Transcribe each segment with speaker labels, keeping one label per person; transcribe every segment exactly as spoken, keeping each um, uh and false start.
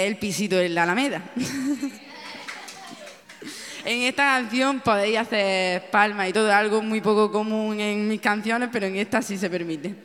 Speaker 1: es el pisito en la Alameda. En esta canción podéis hacer palmas y todo, algo muy poco común en mis canciones, pero en esta sí se permite.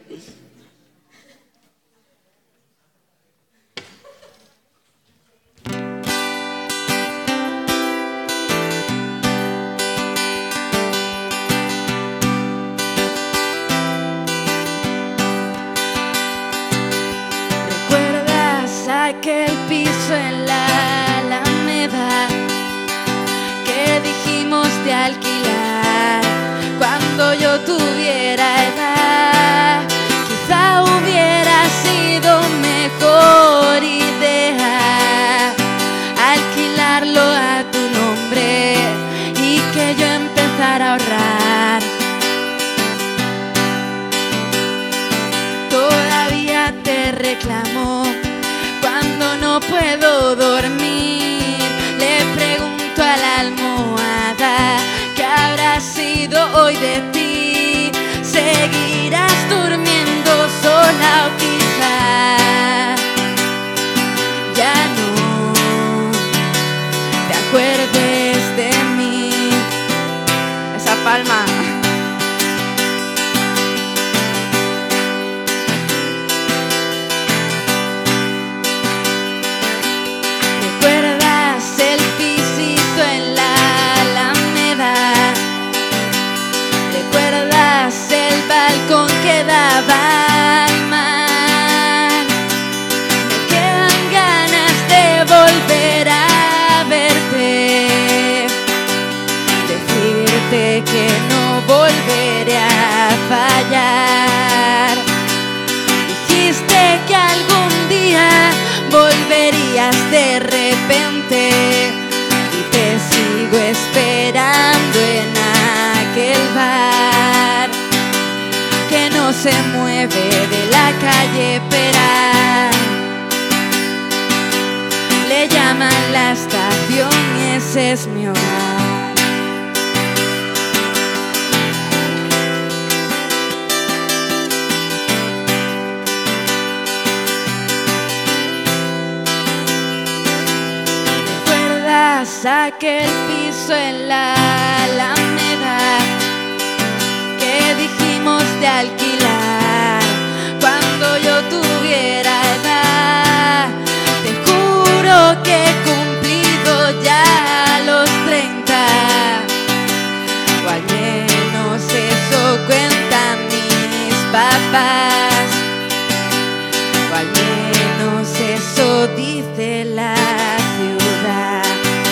Speaker 2: ¿Recuerdas aquel piso en la Alameda que dijimos de alquilar cuando yo tuviera edad? Quizá hubiera sido mejor idea alquilarlo a tu nombre y que yo empezara a ahorrar. Todavía te reclamo cuando no puedo dormir. Le pregunto a la almohada qué habrá sido hoy de ti. ¿Seguirás durmiendo sola o quizá ya no te acuerdes de mí?
Speaker 1: Esa palma.
Speaker 2: ¿Recuerdas el pisito en la Alameda? ¿Recuerdas el balcón que daba al mar? Me quedan ganas de volver a verte, decirte que no volveré a fallar. Dijiste que algún día volverías de repente y te sigo esperando en aquel bar que no se mueve de la calle Peral. Le llaman la estación y ese es mi hogar. Aquel piso en la Alameda que dijimos de alquilar cuando yo tuviera edad. Te juro que he cumplido ya los treinta, o al menos eso cuentan mis papás, o al menos eso dice la ciudad.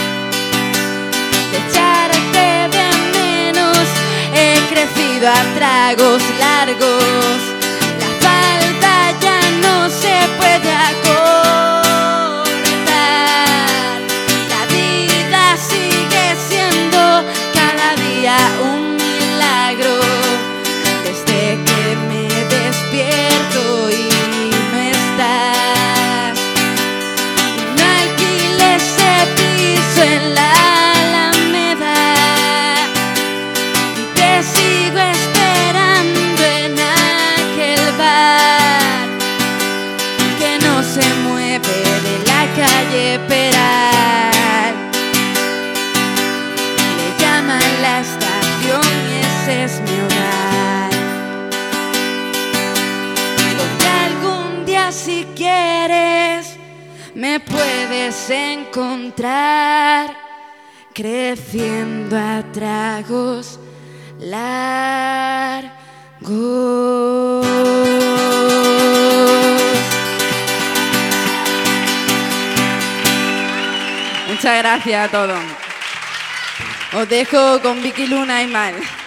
Speaker 2: A tragos largos, la falda ya no se puede acortar. La vida sigue siendo cada día un milagro desde que me despierto y no estás. No alquiles ese piso en la sigo esperando en aquel bar que no se mueve de la calle Peral. Le llaman la estación y ese es mi hogar, donde algún día si quieres me puedes encontrar creciendo a tragos largos.
Speaker 1: Muchas gracias a todos. Os dejo con Vicky Luna y Mal.